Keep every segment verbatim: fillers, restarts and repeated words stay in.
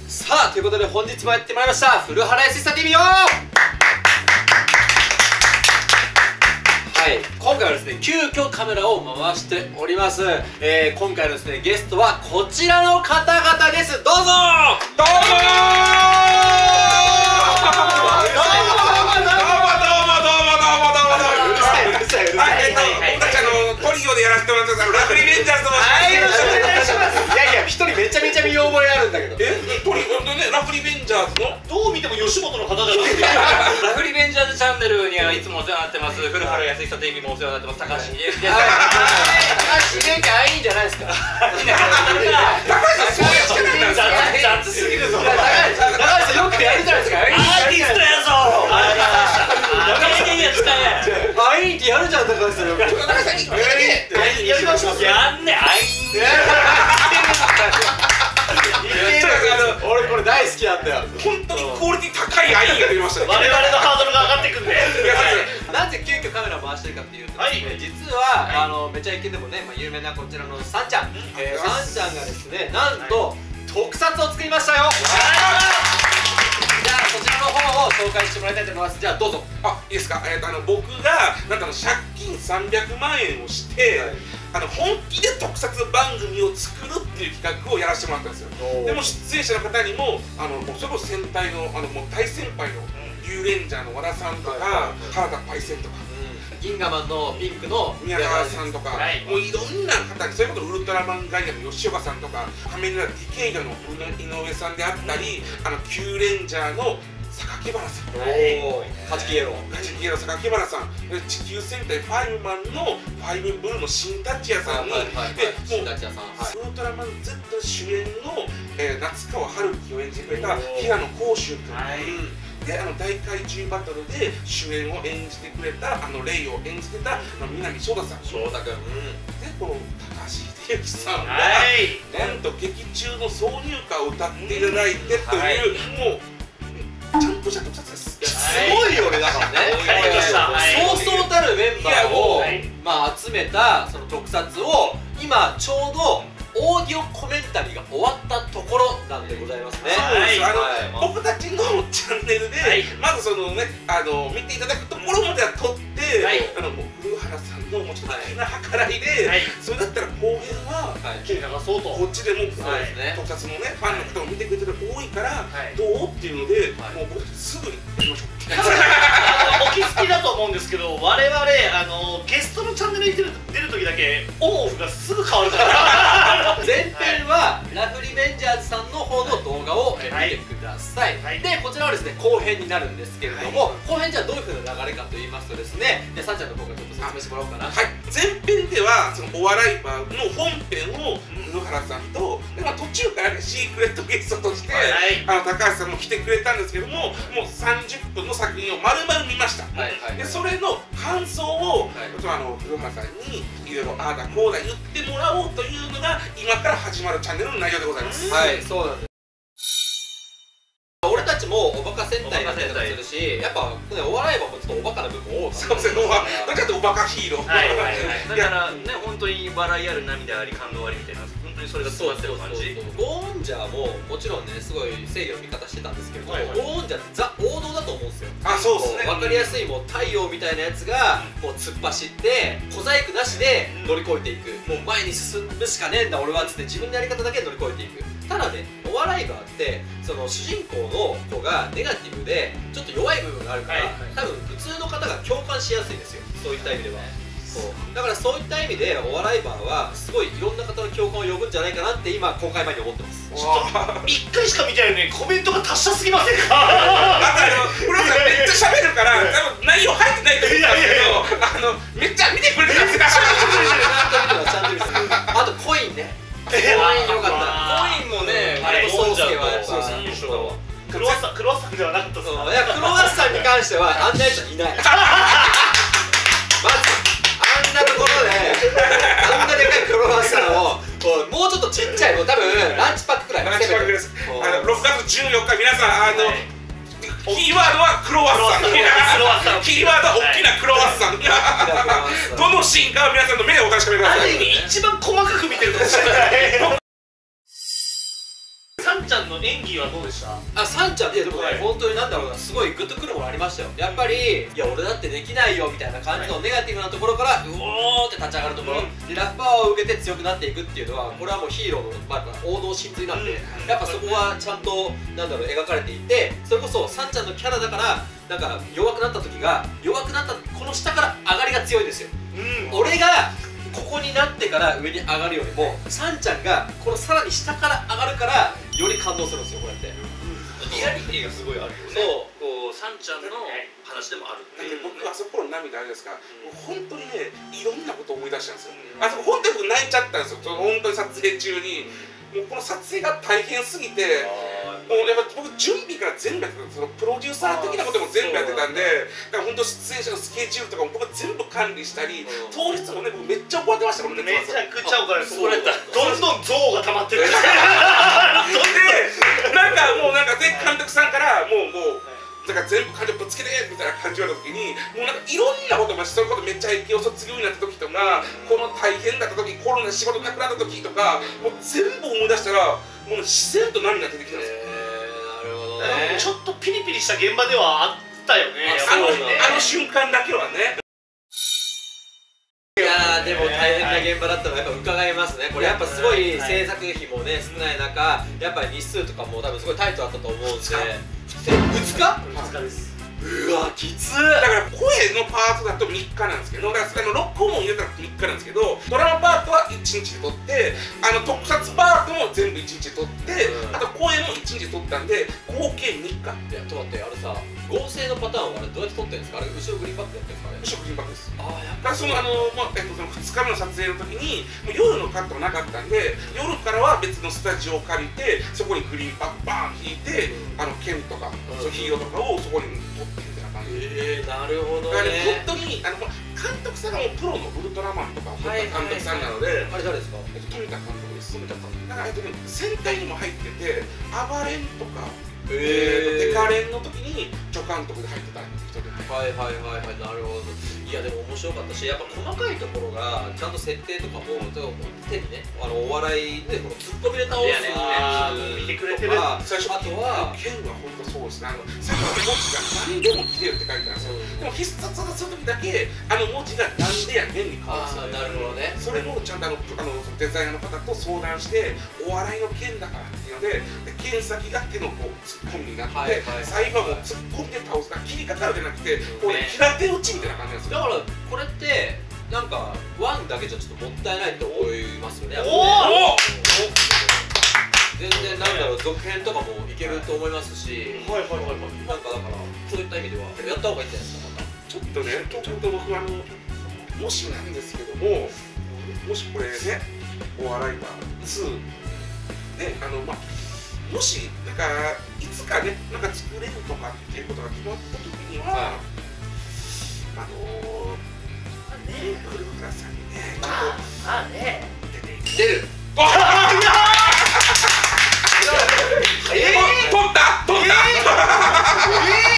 さあということで本日もやってまいりました古原康久 ティーブイ よ。はい、今回はですね急遽カメラを回しております。えー、今回のですねゲストはこちらの方々です。どうぞ。どうもー。どうもうるさいうるさいうるさい。 僕たちあのトリオでやらせてもらってますラフリベンジャーズと申します。 いやいや一人めちゃめちゃ見覚えあるんだけど。 えトリオねラフリベンジャーズのどう見ても吉本の方じゃないですか。ラフリベンジャーズチャンネルにはいつもお世話になってます古原康久 ティーブイ もお世話になってます高橋英樹です。 高橋英樹あいいんじゃないですか。 高橋そういう人なんだ。 雑すぎるぞ。 高橋よくやるじゃないですか。 アーティストやぞ。芸人やったね。 あいってやるじゃん高橋さん。 高橋さん一回だけやりましょう。やんねあい。 俺これ大好きなんだよ。 本当にクオリティ高いアイが出ましたね。 我々のハードルが上がってくんで。 なぜ急遽カメラを回してるかっていうとですね、実はあのめちゃイケでもね有名なこちらのさんちゃん、さんちゃんがですねなんと特撮を作りましたよ。じゃあそちらの方を紹介してもらいたいと思います。じゃあどうぞ。 あ、いいですか。えっとあの僕がなんかの借金さんびゃくまんえんをして、あの本気で特撮番組を作るっていう企画をやらせてもらったんですよ。でも出演者の方にもあのもうそれこそ戦隊のあのもう大先輩の竜レンジャーの和田さんとか原田パイセンとか。 銀河マンのピンクの宮川さんとか、もういろんな方に、それこそウルトラマンガイアの吉岡さんとか、仮面ライダーディケイドの井上さんであったり、あのキューレンジャーの榊原さん、 カジキイエロー、 カジキイエロー榊原さん、地球戦隊ファイブマンのファイブブルーの新タッチヤさんに、でもうウルトラマン Z 主演の夏川春樹を演じてくれた平野光秀君。であの大怪獣バトルで主演を演じてくれたあのレイを演じてた南翔太さん、 翔太君、 でこの高橋英樹さんがなんと劇中の挿入歌を歌っていただいてという、もうちゃんとした特撮です。 すごいよね。だからねそうそうたるメンバーをまあ集めたその特撮を今ちょうどオーディオコメンタリーが終わったところなんでございますね。 そうです。あの僕たちのチャンネルでまずそのねあの見ていただくところまでは撮って、あのもう古原さんのもうちょっと粋な計らいで、それだったら後編は切り流そうとこっちでも特撮のねファンの方も見てくれてる方多いからどうっていうので、もう僕たちすぐにやりましょう。 お気づきだと思うんですけど、我々あのゲストのチャンネルに出る出る時だけオンオフがすぐ変わるから。 前編はラフリベンジャーズさんの方の動画を見てください。でこちらはですね後編になるんですけれども、後編じゃあどういう風な流れかと言いますとですね、でさんちゃんの方からちょっと説明してもらおうかな。 はい、前編ではそのお笑いバーの本編を古原さんと、でまあ途中からねシークレットゲストとしてあの高橋さんも来てくれたんですけども、もうさんじゅっぷんの作品を丸々見ました。でそれの感想をあの古原さんにいろいろああだこうだ言ってもらおうというのが今から始まるチャンネルの内容でございます。 はい、そうなんです。俺たちもおバカ戦隊だったりするし、やっぱねお笑いはもちょっとおバカな部分多い。 そうですね、ちょっとおバカヒーロー。 だからね本当に笑いある涙あり感動ありみたいな、本当にそれが詰まってる感じ。 ゴーンジャーももちろんねすごい正義の味方してたんですけど、ゴーンジャーってザ王道だと思うんですよ。 あ、そうですね。 わかりやすいもう太陽みたいなやつがもう突っ走って小細工なしで乗り越えていく、もう前に進むしかねえんだ俺はっつって自分のやり方だけで乗り越えていく。ただねお笑いバーってその主人公の子がネガティブでちょっと弱い部分があるから、多分普通の方が共感しやすいんですよ、そういった意味では。そうだからそういった意味でお笑いバーはすごいいろんな方の共感を呼ぶんじゃないかなって今公開前に思ってます。 ちょっといっかいしか見てないのにコメントが達者すぎませんか。 あとあの古田さんめっちゃ喋るから多分内容入ってないと思うんですけど、あのめっちゃ見てくれてたんですよ。 ちゃんと見てます。あとコインね、コインよかった。コインもね宗介はやっぱクロワッサンクロワッサンではなかったですか。 いやクロワッサンに関してはあんなやつはいない。まずあんなところであんなでかいクロワッサンをもうちょっとちっちゃい、もう多分ランチパックくらい。 ランチパックです。ろくがつじゅうよっか皆さんあのキーワードはクロワッサン。キーワードは大きなクロワッサン。どのシーンかは皆さんの目でお確かめください。 一番細かく見てるかもしれない。さんちゃんの演技はどうでした？ あ、さんちゃんってでもね、本当になんだろうな、すごいグッとくるものありましたよ。やっぱり、いや俺だってできないよみたいな感じのネガティブなところから、うおーって立ち上がるところ、でラッパーを受けて強くなっていくっていうのは、これはもうヒーローの、まあ、王道真髄なんで、やっぱそこはちゃんとなんだろう描かれていて、それこそさんちゃんのキャラだからなんか弱くなった時が弱くなったこの下から上がりが強いんですよ。うん、俺がここになってから上に上がるよりもさんちゃんがこのさらに下から上がるからより感動するんですよ、こうやって。リアリティがすごいあるよね。そうこうさんちゃんの話でもあるっていう。 僕あそこの涙あれですか、もう本当にねいろんなことを思い出したんですよ。あそこ本当に僕泣いちゃったんですよ、本当に撮影中に。もうこの撮影が大変すぎて、もうやっぱ僕準備から全部やってたんです。そのプロデューサー的なことも全部やってたんで、だから本当出演者のスケジュールとかも僕全部管理したり、当日もね僕めっちゃ怒ってましたもんね。 めちゃくちゃ怒られて、怒られた。どんどん憎悪が溜まってる。で、 なんかもうなんかで監督さんからもうもう。だから全部感情ぶつけてみたいな感じ言われた時に、もうなんかいろんなこともそういうことめっちゃ影響卒業になった時とか、この大変だった時、コロナで仕事なくなった時とか、もう全部思い出したらもう自然と涙出てきたんですよ。 なるほどね。 ちょっとピリピリした現場ではあったよね。 あのあの瞬間だけはね。 いやーでも大変な現場だったのはやっぱ伺いますね。これやっぱすごい制作費もね少ない中、やっぱり日数とかも多分すごいタイトだったと思うんで。ふつかふつかです。うわきつー。 だから声のパートだとみっかなんですけど、だからあの録音も入れたらみっかなんですけど、ドラマパートはいちにちで撮って、あの特撮パートも全部いちにちで撮って、あと声もいちにちで撮ったんで合計みっか。 いやちょっと待って、あれさ合成のパターンはあれどうやって撮ってるんですか？あれ後ろグリーンバックやってるんですか？ 後ろグリーンバックです。 ああやっぱそのあの、まあえっと、そのふつかめの撮影の時にもう夜のカットがなかったんで、夜からは別のスタジオを借りてそこにグリーンバックバーン引いて、あの剣とか、そのヒーローとかをそこに撮ってみたいな感じで。 ええなるほどだからね。 本当にあの監督さんがもうプロのウルトラマンとかを撮った監督さんなので、 あれ誰ですか？ えっと富田監督です。 富田監督。 だからえっとね戦隊にも入ってて、暴れんとか。 えデカレンの時に助監督で入ってた人で、 はいはいはいはい、なるほど。いやでも面白かったし、やっぱ細かいところがちゃんと設定とかも手にね、あのお笑いでこのツッコミで倒す見てくれてる。 最初あとは剣は本当そうですね。あの最後の文字が何でも切れるって書いてあるんですよ。でも必殺技する時だけあの文字がなんでやねんに変わるんですよ。 なるほどね。 それもちゃんとあのあのデザイナーの方と相談してお笑いの剣だからっていうので、剣先が手のこうツッコミになって、最後はもう突っ込んで倒すから切りかかるじゃなくて、こう平手打ちみたいな感じなんですよ。 だからこれってなんかワンだけじゃちょっともったいないと思いますよね。 おお。 全然なんだろう続編とかもいけると思いますし、 はいはいはいはい。 なんかだからそういった意味ではやった方がいいんじゃないですか。またちょっとね、ちょっと僕あのもしなんですけども、もしこれねお笑いバーツーであのまあもしなんかいつかねなんか作れるとかっていうことが決まった時には、あのね古川さんにねちょっとあね出て出る。 えー、取った取った、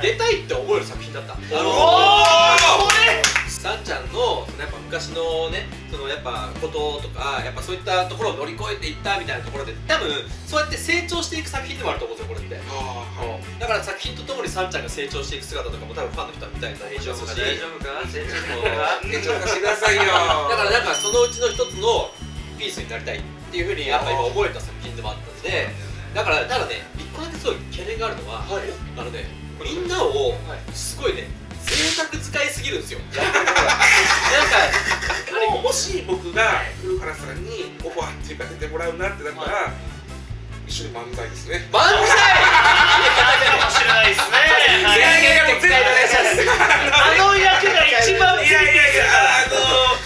出たいって思える作品だった。あのさんちゃんのやっぱ昔のねそのやっぱこととかやっぱそういったところを乗り越えていったみたいなところで多分そうやって成長していく作品でもあると思うんですよこれって。だから作品とともにさんちゃんが成長していく姿とかも多分ファンの人は見たいな印象が大丈夫か成長成長させてくださいよ。 だからなんかそのうちの一つのピースになりたいっていうふうにやっぱ今思えた作品でもあったんで、だからただね一個だけすごい懸念があるのは、はい、あのねみんなをすごいね贅沢使いすぎるんですよ。なんかもし僕が古原さんにオファーっていうか出てもらうなってなったら、一緒に漫才ですね。 漫才かもしれないですね。 いやいやいや絶対お願いします。 あの役が一番いやいやいやあの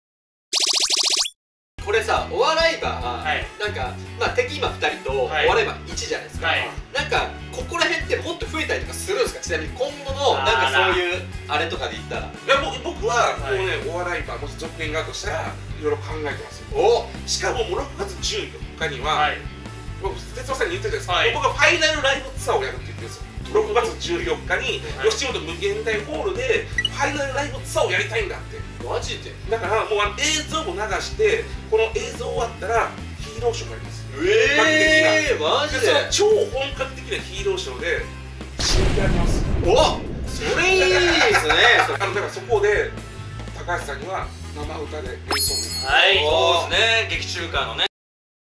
これさお笑いバー、はい、なんかまあ敵今ふたりとお笑いバーいちじゃないですか、はい、なんかここら辺ってもっと増えたりとかするんですか？ちなみに今後のなんかそういうあれとかで言ったら。いや僕はもうねお笑いバーもし続編があるとしたらいろいろ考えてますよ。 おしかももうろくがつじゅうよっかには、はい、僕哲夫さんに言ってるじゃないですか、はい、僕がファイナルライブツアーをやるって言ってるんですよ。ろくがつじゅうよっかに吉本無限大ホールでファイナルライブツアーをやりたいんだって。 マジで？ だからもう映像も流してこの映像終わったらヒーーローショーがあります。 ええー、マジで。 その超本格的なヒーローショーで死んであります。 お、それいいですね。 あのだからそこで高橋さんには生歌で演奏する。 はい、 そうですね、劇中歌のね。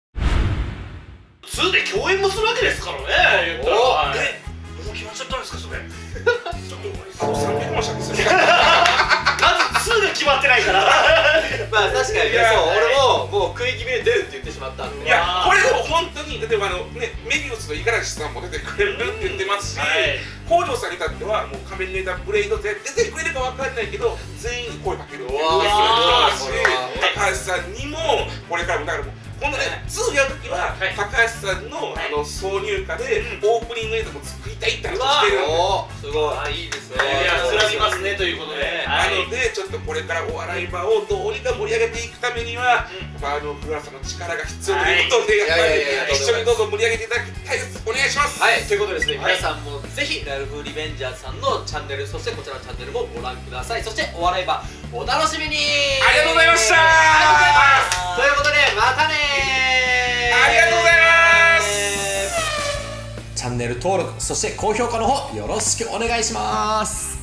ツーで共演もするわけですからね、言ったら。 お、 え、もう決まっちゃったんですか、それ。 ちょっと俺さんびゃくまん借金する。 まずツーが決まってないから。 まあ確かにね、そう、俺ももう食い気味で出るって言ってしまったんで。 いや、これでも本当に例えばあのね、メビウスの五十嵐さんも出てくれるって言ってますし、北条さんに至ってはもう仮面ライダーブレイドで出てくれるかわかんないけど全員に声かけるっていう人が来てますし、高橋さんにもこれからもだからもう今度ね、ツーやるときは高橋さんのあの挿入歌でオープニング映像も作りたいって話をしてるので、 すごい、いいですね。 いや、貫みますねということで。 なのでちょっとこれからお笑い場をどうにか盛り上げていくためには、まああの古原さんの力が必要ということで、やっぱり一緒にどうぞ盛り上げていただきたいです。お願いします。 はい、ということでですね、皆さんもぜひラルフリベンジャーズさんのチャンネル、そしてこちらのチャンネルもご覧ください。そしてお笑い場お楽しみに。 ありがとうございました。 ありがとうございます。ということでまたねー。 ありがとうございます。 チャンネル登録、そして高評価の方よろしくお願いします。